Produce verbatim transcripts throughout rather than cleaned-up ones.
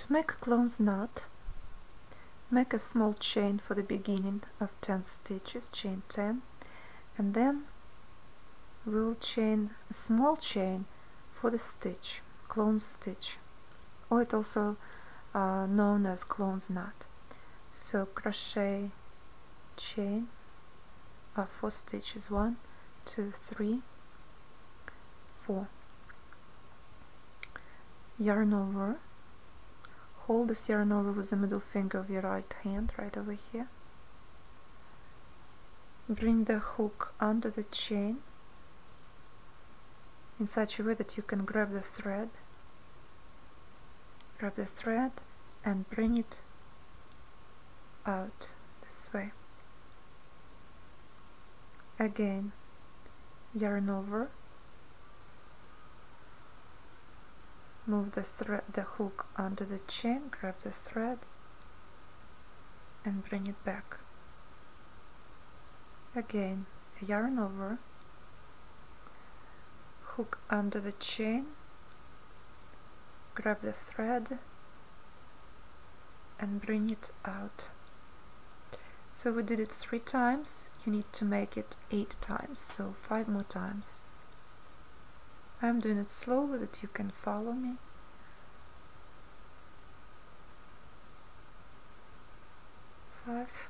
To make a clown's knot, make a small chain for the beginning of ten stitches, chain ten, and then we'll chain a small chain for the stitch, clown's stitch, or it also uh, known as clown's knot. So crochet chain of four stitches, one, two, three, four. Yarn over. Hold this yarn over with the middle finger of your right hand, right over here. Bring the hook under the chain in such a way that you can grab the thread. Grab the thread and bring it out this way. Again, yarn over. Move the thread, the hook under the chain, grab the thread and bring it back. Again, yarn over, hook under the chain, grab the thread and bring it out. So we did it three times, you need to make it eight times, so five more times. I'm doing it slowly that you can follow me. Five.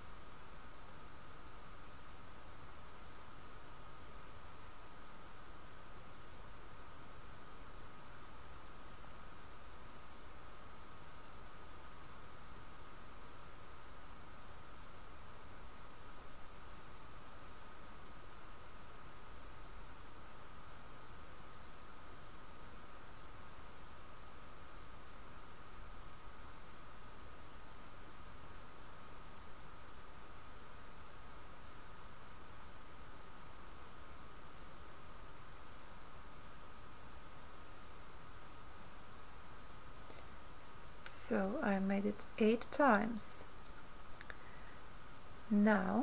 So I made it eight times. Now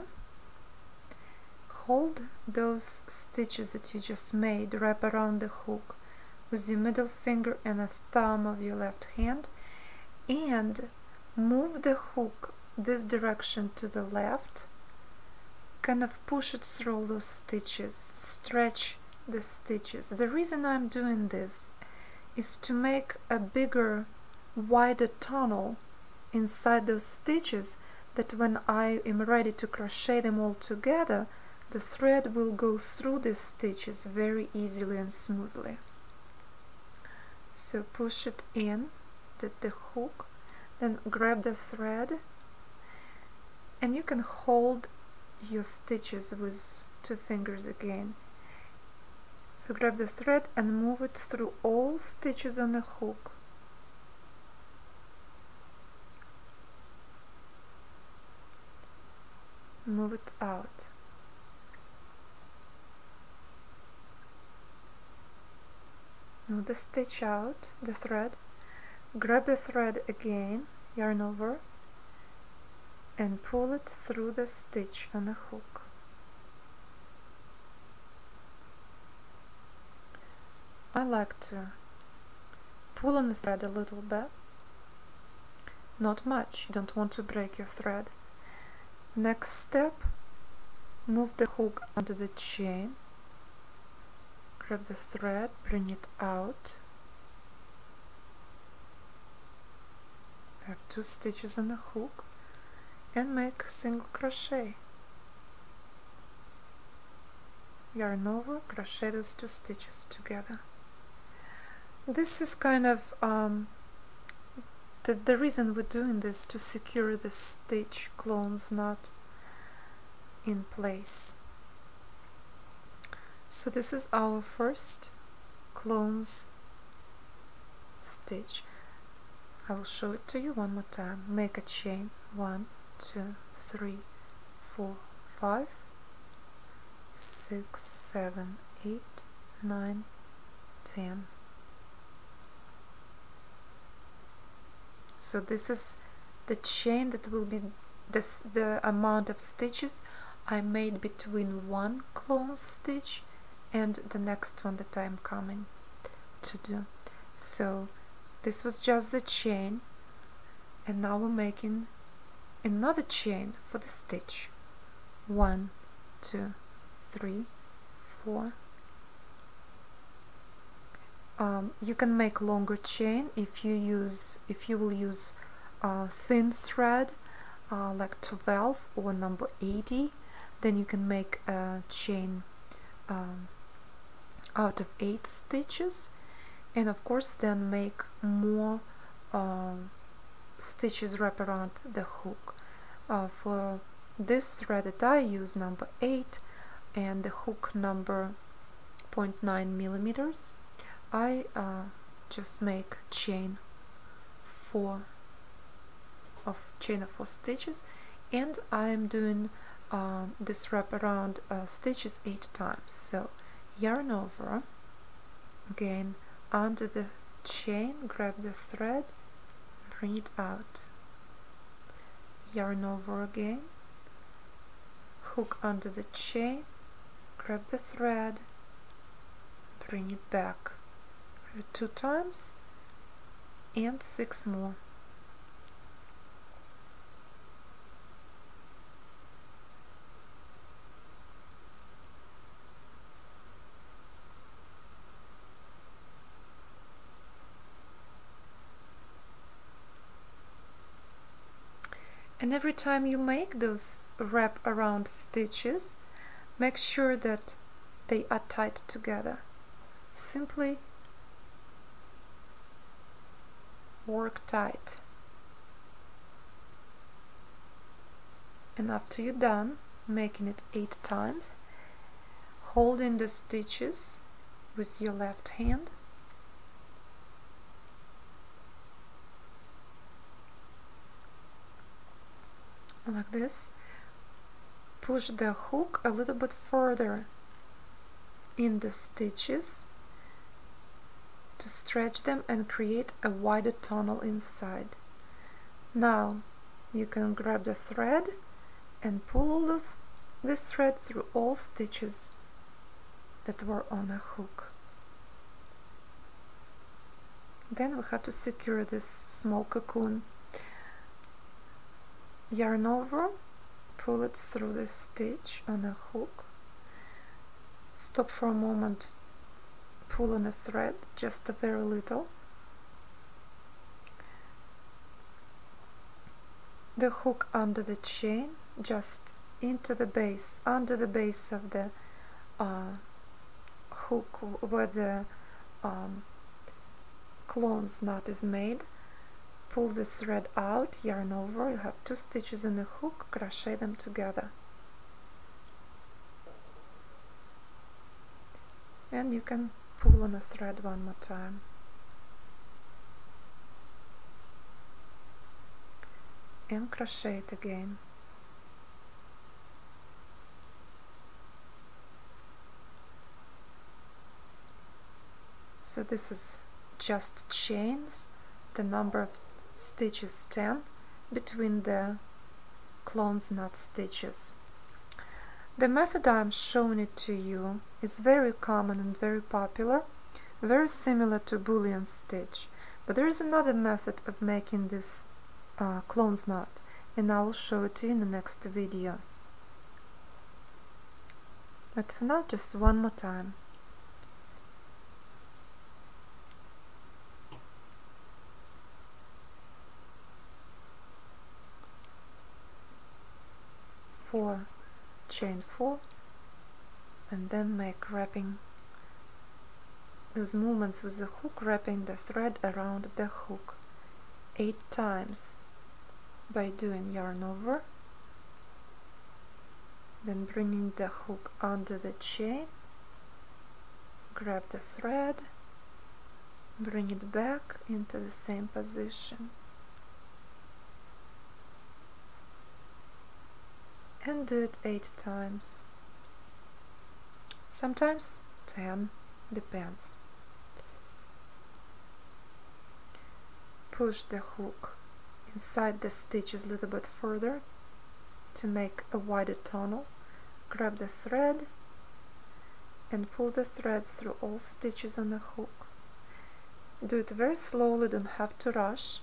hold those stitches that you just made, wrap around the hook with your middle finger and the thumb of your left hand and move the hook this direction to the left, kind of push it through all those stitches, stretch the stitches. The reason I'm doing this is to make a bigger, wider tunnel inside those stitches, that when I am ready to crochet them all together, the thread will go through these stitches very easily and smoothly. So push it in, the, the hook, then grab the thread, and you can hold your stitches with two fingers again. So grab the thread and move it through all stitches on the hook. Move it out. Move the stitch out, the thread, grab the thread again, yarn over, and pull it through the stitch on the hook. I like to pull on the thread a little bit, not much, you don't want to break your thread. Next step, move the hook under the chain, grab the thread, bring it out. Have two stitches on the hook and make single crochet. Yarn over, crochet those two stitches together. This is kind of um, The, the reason we're doing this to secure the stitch clown's knot in place. So this is our first clown's stitch. I will show it to you one more time. Make a chain, one, two, three, four, five, six, seven, eight, nine, ten. So this is the chain that will be this the amount of stitches I made between one clown stitch and the next one that I'm coming to do. So This was just the chain, and now we're making another chain for the stitch. One, two, three, four. Um, you can make longer chain if you use if you will use uh, thin thread uh, like twelve or number eighty. Then you can make a chain um, out of eight stitches, and of course then make more um, stitches wrap around the hook. Uh, for this thread that I use, number eight, and the hook number zero point nine millimeters, I uh, just make chain four of chain of four stitches, and I'm doing uh, this wraparound uh, stitches eight times. So yarn over, again under the chain, grab the thread, bring it out, yarn over again, hook under the chain, grab the thread, bring it back two times and six more. And every time you make those wrap around stitches, make sure that they are tied together. Simply work tight. And after you're done making it eight times, holding the stitches with your left hand, like this, push the hook a little bit further in the stitches to stretch them and create a wider tunnel inside. Now you can grab the thread and pull this, this thread through all stitches that were on a hook. Then we have to secure this small cocoon. Yarn over, pull it through the stitch on a hook, stop for a moment, pull on a thread, just a very little. The hook under the chain, just into the base, under the base of the uh, hook where the um, clones knot is made. Pull the thread out, yarn over, you have two stitches in the hook, crochet them together. And you can pull on a thread one more time. And crochet it again. So this is just chains, the number of stitches ten between the clones knot stitches. The method I'm showing it to you is very common and very popular, very similar to Boolean stitch, but there is another method of making this uh, clones knot, and I will show it to you in the next video. But for now, just one more time. Four, chain four, and then make wrapping those movements with the hook, wrapping the thread around the hook eight times by doing yarn over, then bringing the hook under the chain, grab the thread, bring it back into the same position, and do it eight times, sometimes ten, depends. Push the hook inside the stitches a little bit further to make a wider tunnel, grab the thread and pull the thread through all stitches on the hook. do it very slowly, don't have to rush.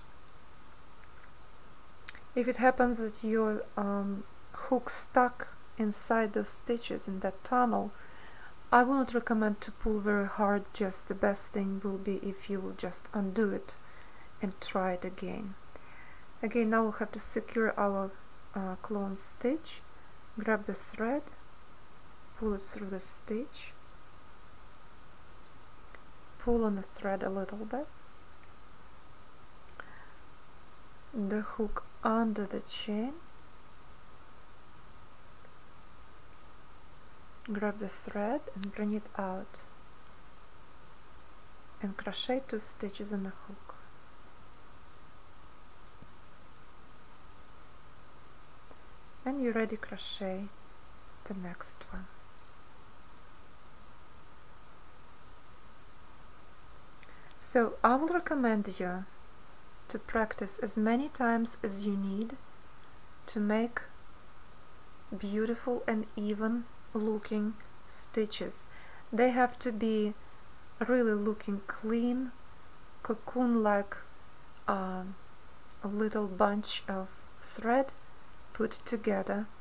If it happens that your um, hook stuck inside those stitches in that tunnel, I will not recommend to pull very hard. Just the best thing will be if you will just undo it and try it again. Again, now we'll have to secure our uh, clone stitch. Grab the thread, pull it through the stitch, pull on the thread a little bit, the hook under the chain, grab the thread and bring it out, and crochet two stitches in the hook. And you ready crochet the next one. So I will recommend you to practice as many times as you need to make beautiful and even looking stitches. They have to be really looking clean, cocoon like um, a little bunch of thread put together